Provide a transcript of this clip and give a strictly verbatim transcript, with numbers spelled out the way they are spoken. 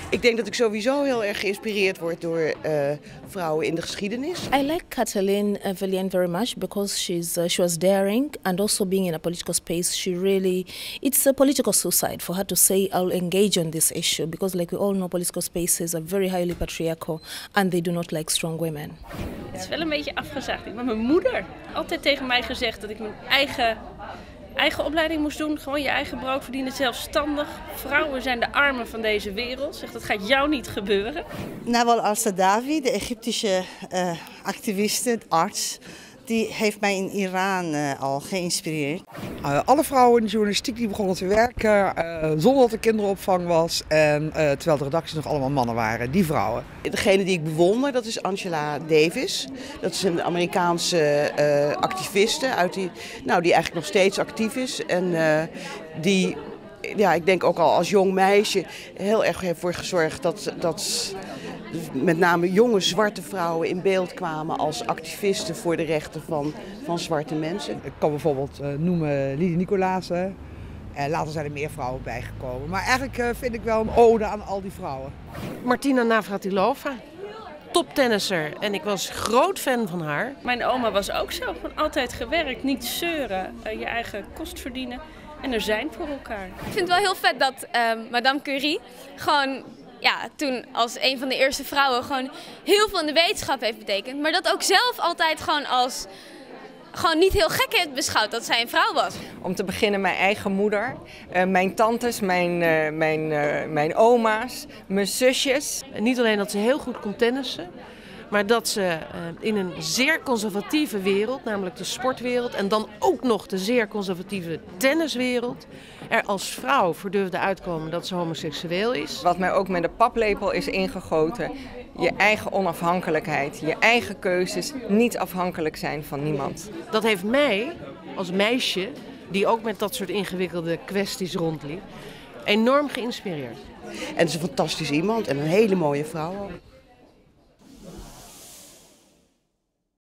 Ik denk dat ik sowieso heel erg geïnspireerd word door uh, vrouwen in de geschiedenis. I like Katalin uh, Villian very much because she's uh, she was daring and also being in a political space. She really it's a political suicide for her to say I'll engage on this issue because, like we all know, political spaces are very highly patriarchal and they do not like strong women. Het is wel een beetje afgezaagd. Maar mijn moeder altijd tegen mij gezegd dat ik mijn eigen eigen opleiding moest doen, gewoon je eigen brood verdienen, zelfstandig. Vrouwen zijn de armen van deze wereld. Zegt, dat gaat jou niet gebeuren. Nawal al-Saadawi, de Egyptische uh, activiste, arts, die heeft mij in Iran uh, al geïnspireerd. Uh, alle vrouwen in de journalistiek die begonnen te werken uh, zonder dat er kinderopvang was. En, uh, terwijl de redacties nog allemaal mannen waren, die vrouwen. Degene die ik bewonder, dat is Angela Davis. Dat is een Amerikaanse uh, activiste uit die, nou, die eigenlijk nog steeds actief is. En uh, die, ja, ik denk ook al als jong meisje heel erg heeft voor gezorgd dat, dat met name jonge zwarte vrouwen in beeld kwamen als activisten voor de rechten van, van zwarte mensen. Ik kan bijvoorbeeld uh, noemen Lydie Nicolazen. En later zijn er meer vrouwen bijgekomen. Maar eigenlijk uh, vind ik wel een ode aan al die vrouwen. Martina Navratilova, toptennisser. En ik was groot fan van haar. Mijn oma was ook zo. Gewoon altijd gewerkt, niet zeuren, uh, je eigen kost verdienen. En er zijn voor elkaar. Ik vind het wel heel vet dat uh, Madame Curie gewoon, ja, toen als een van de eerste vrouwen gewoon heel veel in de wetenschap heeft betekend. Maar dat ook zelf altijd gewoon als gewoon niet heel gek heeft beschouwd dat zij een vrouw was. Om te beginnen mijn eigen moeder, uh, mijn tantes, mijn, uh, mijn, uh, mijn oma's, mijn zusjes. En niet alleen dat ze heel goed kon tennissen, maar dat ze uh, in een zeer conservatieve wereld, namelijk de sportwereld, en dan ook nog de zeer conservatieve tenniswereld, er als vrouw voor durfde uitkomen dat ze homoseksueel is. Wat mij ook met de paplepel is ingegoten, je eigen onafhankelijkheid, je eigen keuzes, niet afhankelijk zijn van niemand. Dat heeft mij als meisje, die ook met dat soort ingewikkelde kwesties rondliep, enorm geïnspireerd. En ze is een fantastisch iemand en een hele mooie vrouw ook.